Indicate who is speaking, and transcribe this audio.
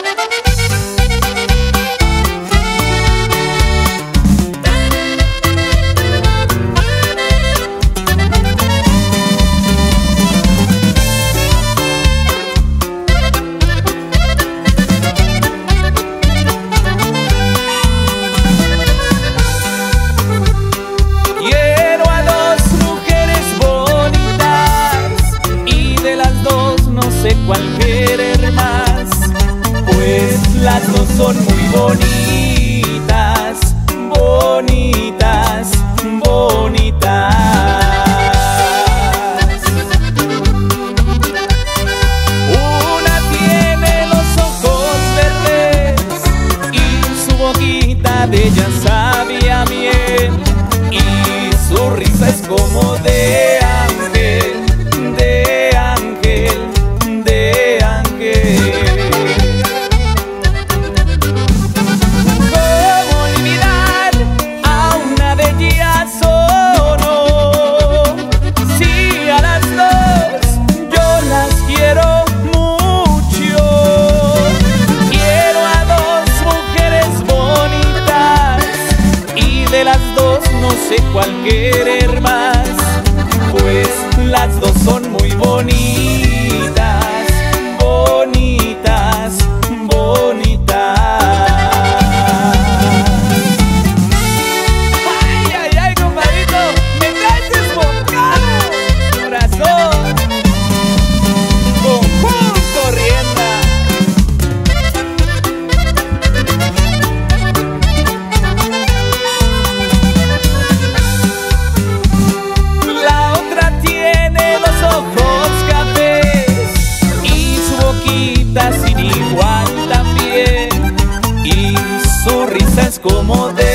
Speaker 1: Cuál querer más, pues las dos son muy bonitas, bonitas, bonitas. Una tiene los ojos verdes y su boquita de ella sabe a miel, y su risa es como de ángel, de ángel. ¿Cómo olvidar a una de ellas o no? Si a las dos yo las quiero mucho. Quiero a dos mujeres bonitas y de las dos no sé cuál querer más, pues las dos son muy bonitas, bonitas, bonitas. Ay, ay, ay, compadrito, me traes desbocado, corazón. Conjunto Rienda. La otra tiene los ojos cafés y su boquita sin igual también, y su risa es como de